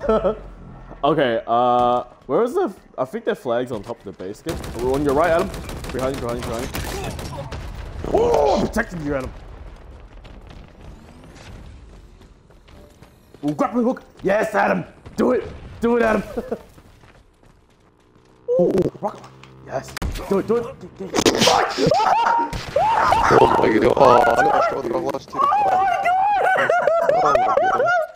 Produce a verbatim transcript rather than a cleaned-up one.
Okay, uh, where is the... I think the flag's on top of the base. Get on your right, Adam. Behind you, behind you, behind you. Oh, I'm protecting you, Adam. Ooh, grappling hook. Yes, Adam. Do it. Do it, Adam. Ooh, rocket. Yes. Do it, do it. Oh my god. Oh, I got shot. I lost two. Oh my god. Oh my god.